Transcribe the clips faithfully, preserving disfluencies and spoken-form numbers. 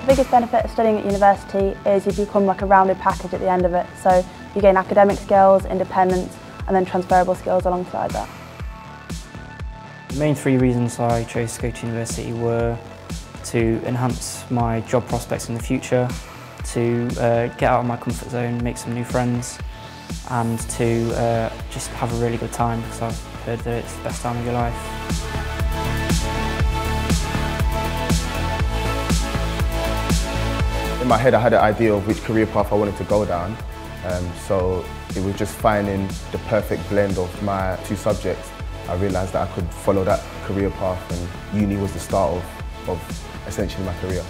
The biggest benefit of studying at university is you become like a rounded package at the end of it. So you gain academic skills, independence, and then transferable skills alongside that. The main three reasons I chose to go to university were to enhance my job prospects in the future, to uh, get out of my comfort zone, make some new friends, and to uh, just have a really good time because I've heard that it's the best time of your life. In my head I had an idea of which career path I wanted to go down, um, so it was just finding the perfect blend of my two subjects. I realised that I could follow that career path, and uni was the start of, of essentially my career.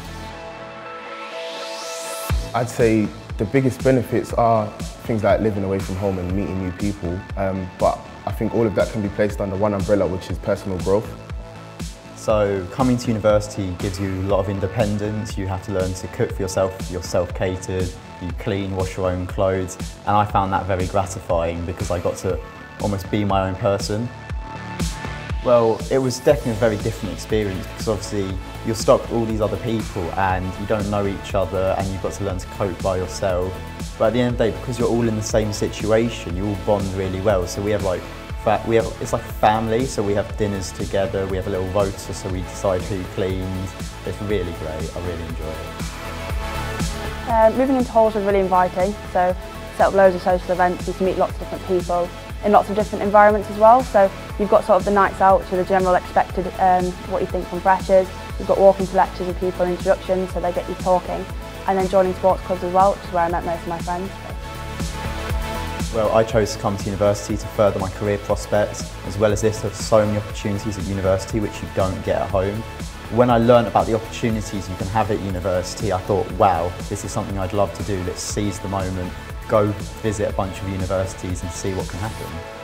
I'd say the biggest benefits are things like living away from home and meeting new people, um, but I think all of that can be placed under one umbrella, which is personal growth. So coming to university gives you a lot of independence. You have to learn to cook for yourself, you're self-catered, you clean, wash your own clothes, and I found that very gratifying because I got to almost be my own person. Well, it was definitely a very different experience because obviously you're stuck with all these other people and you don't know each other and you've got to learn to cope by yourself. But at the end of the day, because you're all in the same situation, you all bond really well. So we have like, we have, it's like a family, so we have dinners together, we have a little rota, so we decide who cleans. It's really great, I really enjoy it. Uh, moving into halls was really inviting, so set up loads of social events, you can meet lots of different people in lots of different environments as well. So you've got sort of the nights out, so the general expected, um, what you think from freshers. You've got walking to lectures with people, introductions, so they get you talking. And then joining sports clubs as well, which is where I met most of my friends. Well, I chose to come to university to further my career prospects. As well as this, there's so many opportunities at university which you don't get at home. When I learned about the opportunities you can have at university, I thought, wow, this is something I'd love to do. Let's seize the moment, go visit a bunch of universities and see what can happen.